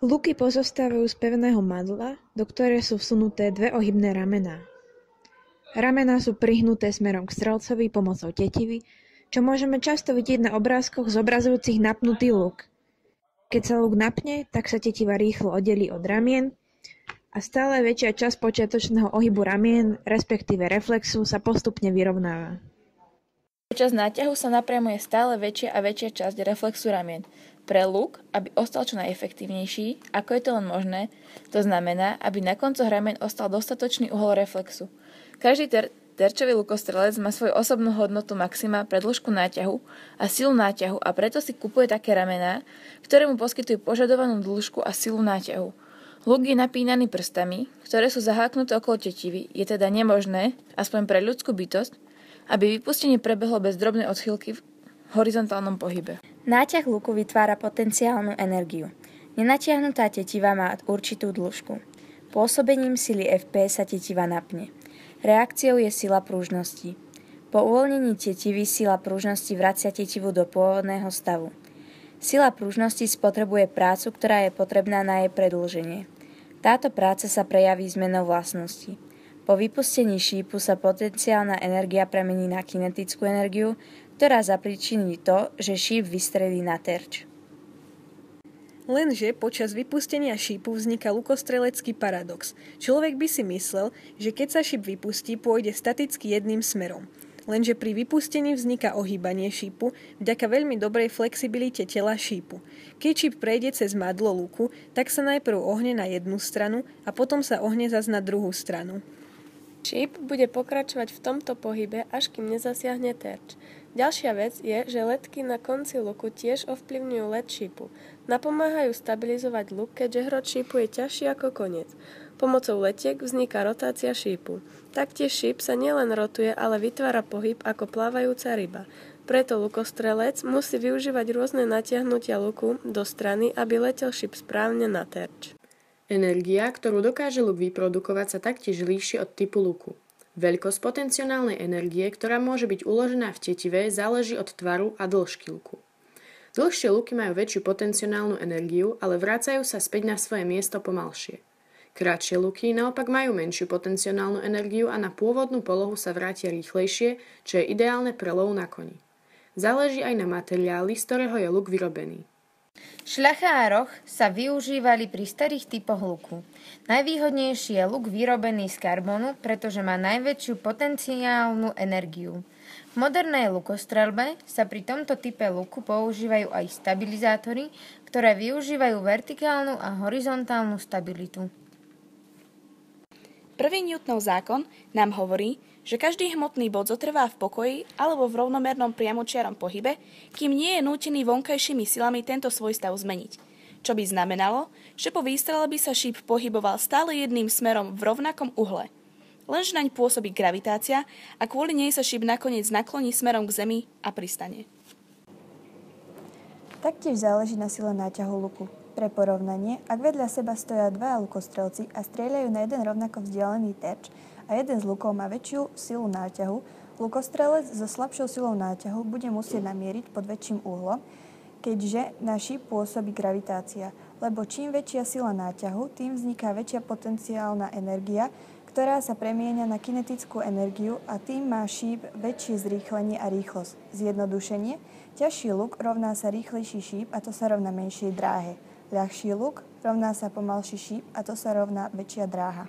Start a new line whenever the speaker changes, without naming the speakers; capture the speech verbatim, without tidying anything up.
Luky pozostávajú z pevného madla, do ktoré sú vsunuté dve ohybné ramená. Ramená sú prihnuté smerom k strelcovi pomocou tetivy, čo môžeme často vidieť na obrázkoch zobrazujúcich napnutý luk. Keď sa luk napne, tak sa tetiva rýchlo oddelí od ramien a stále väčšia časť počiatočného ohybu ramien, respektíve reflexu, sa postupne vyrovnáva.
Počas náťahu sa napriamuje stále väčšia a väčšia časť reflexu ramien. Pre luk, aby ostal čo najefektívnejší, ako je to len možné, to znamená, aby na koncoch ramien ostal dostatočný uhol reflexu. Každý ter- terčový lukostrelec má svoju osobnú hodnotu maxima pre dĺžku náťahu a silu náťahu a preto si kupuje také ramená, ktoré mu poskytujú požadovanú dĺžku a silu náťahu. Luk je napínaný prstami, ktoré sú zaháknuté okolo tetivy, je teda nemožné, aspoň pre ľudskú bytosť, aby vypustenie prebehlo bez drobnej odchýlky v horizontálnom pohybe.
Náťah luku vytvára potenciálnu energiu. Nenatiahnutá tetiva má určitú dĺžku. Pôsobením sily F P sa tetiva napne. Reakciou je sila pružnosti. Po uvoľnení tetivy sila pružnosti vracia tetivu do pôvodného stavu. Sila pružnosti spotrebuje prácu, ktorá je potrebná na jej predĺženie. Táto práca sa prejaví zmenou vlastností. Po vypustení šípu sa potenciálna energia premení na kinetickú energiu, ktorá zapríčiní to, že šíp vystrelí na terč.
Lenže počas vypustenia šípu vzniká lukostrelecký paradox. Človek by si myslel, že keď sa šíp vypustí, pôjde staticky jedným smerom. Lenže pri vypustení vzniká ohýbanie šípu vďaka veľmi dobrej flexibilite tela šípu. Keď šíp prejde cez madlo luku, tak sa najprv ohne na jednu stranu a potom sa ohne zas na druhú stranu.
Šíp bude pokračovať v tomto pohybe, až kým nezasiahne terč. Ďalšia vec je, že letky na konci luku tiež ovplyvňujú let šípu. Napomáhajú stabilizovať luk, keďže hrot šípu je ťažší ako koniec. Pomocou letiek vzniká rotácia šípu. Taktiež šíp sa nielen rotuje, ale vytvára pohyb ako plávajúca ryba. Preto lukostrelec musí využívať rôzne natiahnutia luku do strany, aby letel šíp správne na terč.
Energia, ktorú dokáže luk vyprodukovať, sa taktiež líši od typu luku. Veľkosť potenciálnej energie, ktorá môže byť uložená v tetive, záleží od tvaru a dĺžky luku. Dlhšie luky majú väčšiu potenciálnu energiu, ale vracajú sa späť na svoje miesto pomalšie. Kratšie luky naopak majú menšiu potenciálnu energiu a na pôvodnú polohu sa vrátia rýchlejšie, čo je ideálne pre lov na koni. Záleží aj na materiáli, z ktorého je luk vyrobený.
Šľacha a roh sa využívali pri starých typoch luku. Najvýhodnejší je luk vyrobený z karbonu, pretože má najväčšiu potenciálnu energiu. V modernej lukostrelbe sa pri tomto type luku používajú aj stabilizátory, ktoré využívajú vertikálnu a horizontálnu stabilitu.
Prvý Newtonov zákon nám hovorí, že každý hmotný bod zotrvá v pokoji alebo v rovnomernom priamočiarom pohybe, kým nie je nútený vonkajšími silami tento svoj stav zmeniť. Čo by znamenalo, že po výstrele by sa šíp pohyboval stále jedným smerom v rovnakom uhle. Lenže naň pôsobí gravitácia a kvôli nej sa šíp nakoniec nakloní smerom k zemi a pristane.
Taktiež záleží na sile náťahu luku. Pre porovnanie, ak vedľa seba stoja dvaja lukostrelci a strieľajú na jeden rovnako vzdialený terč a jeden z lukov má väčšiu silu náťahu, lukostrelec so slabšou silou náťahu bude musieť namieriť pod väčším uhlom, keďže na šíp pôsobí gravitácia, lebo čím väčšia sila náťahu, tým vzniká väčšia potenciálna energia, ktorá sa premieňa na kinetickú energiu a tým má šíp väčšie zrýchlenie a rýchlosť. Zjednodušenie, ťažší luk rovná sa rýchlejší šíp a to sa rovná menšej dráhe. Ľahší luk rovná sa pomalší šíp a to sa rovná väčšia dráha.